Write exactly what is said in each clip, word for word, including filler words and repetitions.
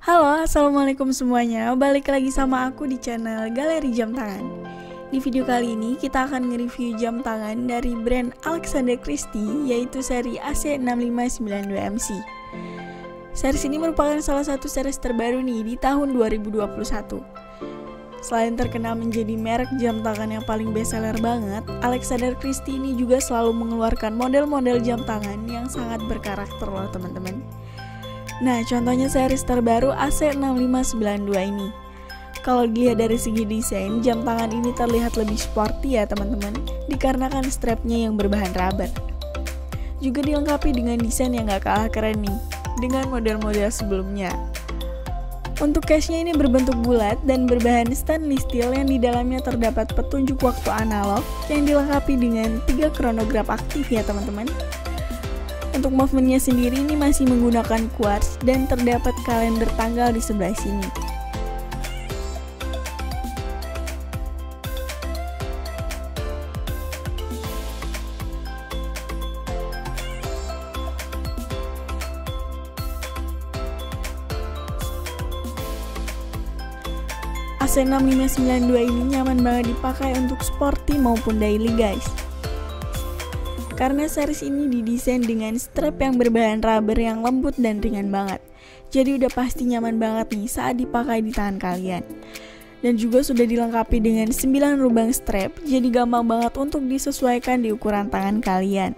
Halo, assalamualaikum semuanya. Balik lagi sama aku di channel Galeri Jam Tangan. Di video kali ini kita akan nge-review jam tangan dari brand Alexander Christie, yaitu seri A C enam lima sembilan dua M C. Series ini merupakan salah satu series terbaru nih di tahun dua ribu dua puluh satu. Selain terkenal menjadi merek jam tangan yang paling bestseller banget, Alexander Christie ini juga selalu mengeluarkan model-model jam tangan yang sangat berkarakter loh teman-teman. Nah, contohnya series terbaru A C enam lima sembilan dua ini. Kalau dilihat dari segi desain, jam tangan ini terlihat lebih sporty ya teman-teman, dikarenakan strapnya yang berbahan rubber. Juga dilengkapi dengan desain yang gak kalah keren nih, dengan model-model sebelumnya. Untuk case-nya ini berbentuk bulat dan berbahan stainless steel yang di dalamnya terdapat petunjuk waktu analog yang dilengkapi dengan tiga chronograph aktif ya teman-teman. Untuk movementnya sendiri ini masih menggunakan quartz dan terdapat kalender tanggal di sebelah sini. A C enam lima sembilan dua ini nyaman banget dipakai untuk sporty maupun daily guys. Karena series ini didesain dengan strap yang berbahan rubber yang lembut dan ringan banget. Jadi udah pasti nyaman banget nih saat dipakai di tangan kalian. Dan juga sudah dilengkapi dengan sembilan lubang strap, jadi gampang banget untuk disesuaikan di ukuran tangan kalian.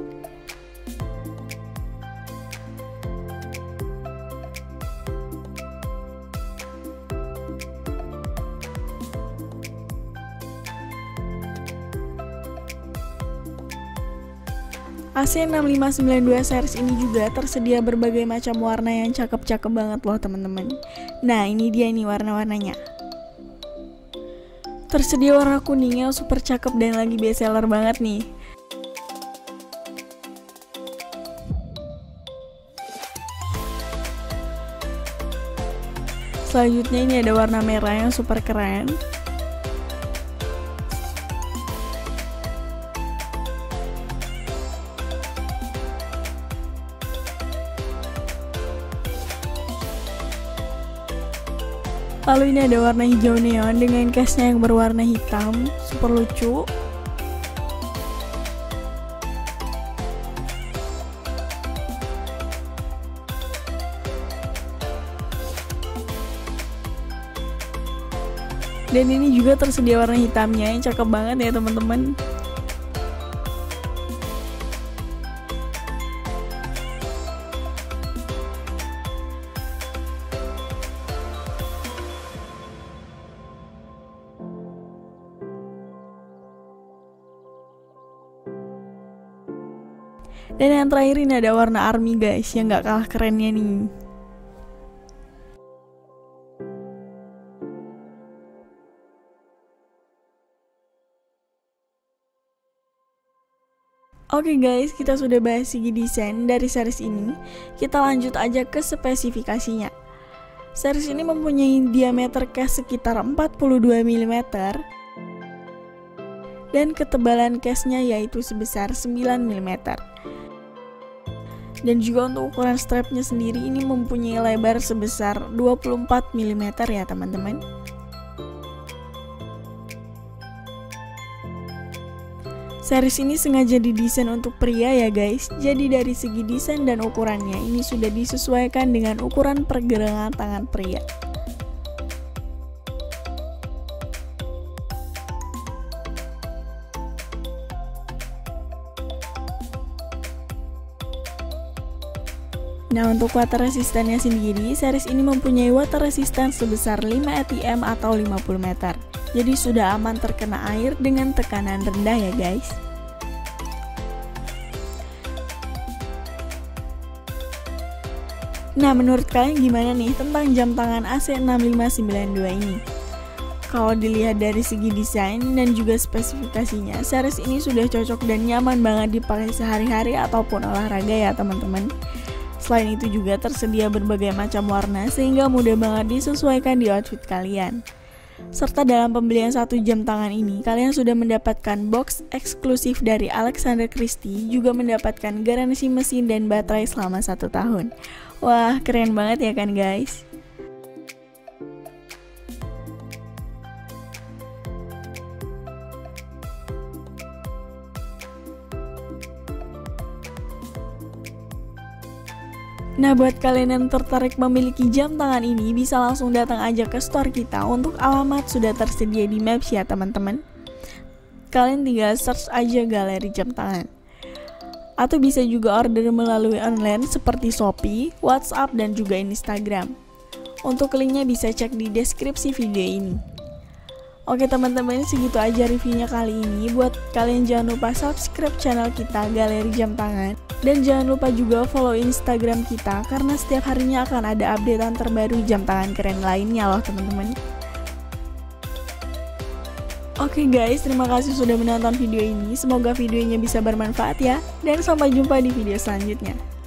A C enam lima sembilan dua series ini juga tersedia berbagai macam warna yang cakep-cakep banget loh teman-teman. Nah, ini dia nih warna-warnanya. Tersedia warna kuningnya super cakep dan lagi bestseller banget nih. Selanjutnya ini ada warna merah yang super keren. Lalu ini ada warna hijau neon dengan case-nya yang berwarna hitam, super lucu. Dan ini juga tersedia warna hitamnya yang cakep banget ya teman-teman. Dan yang terakhir ini ada warna army guys, yang gak kalah kerennya nih. Oke guys, kita sudah bahas segi desain dari series ini. Kita lanjut aja ke spesifikasinya. Series ini mempunyai diameter case sekitar empat puluh dua milimeter. Dan ketebalan case-nya yaitu sebesar sembilan milimeter. Dan juga untuk ukuran strapnya sendiri ini mempunyai lebar sebesar dua puluh empat milimeter ya teman-teman. Series ini sengaja didesain untuk pria ya guys. Jadi dari segi desain dan ukurannya ini sudah disesuaikan dengan ukuran pergelangan tangan pria. Nah, untuk water resistannya sendiri, series ini mempunyai water resistance sebesar lima A T M atau lima puluh meter. Jadi sudah aman terkena air dengan tekanan rendah ya guys. Nah, menurut kalian gimana nih tentang jam tangan A C enam lima sembilan dua ini? Kalau dilihat dari segi desain dan juga spesifikasinya, series ini sudah cocok dan nyaman banget dipakai sehari-hari ataupun olahraga ya teman-teman. Selain itu juga tersedia berbagai macam warna sehingga mudah banget disesuaikan di outfit kalian. Serta dalam pembelian satu jam tangan ini, kalian sudah mendapatkan box eksklusif dari Alexander Christie, juga mendapatkan garansi mesin dan baterai selama satu tahun. Wah, keren banget ya kan guys? Nah, buat kalian yang tertarik memiliki jam tangan ini, bisa langsung datang aja ke store kita. Untuk alamat sudah tersedia di Maps ya teman-teman. Kalian tinggal search aja Galeri Jam Tangan. Atau bisa juga order melalui online seperti Shopee, WhatsApp, dan juga Instagram. Untuk linknya bisa cek di deskripsi video ini. Oke teman-teman, segitu aja reviewnya kali ini. Buat kalian jangan lupa subscribe channel kita Galeri Jam Tangan. Dan jangan lupa juga follow Instagram kita, karena setiap harinya akan ada updatean terbaru jam tangan keren lainnya loh teman-teman. Oke guys, terima kasih sudah menonton video ini. Semoga videonya bisa bermanfaat ya. Dan sampai jumpa di video selanjutnya.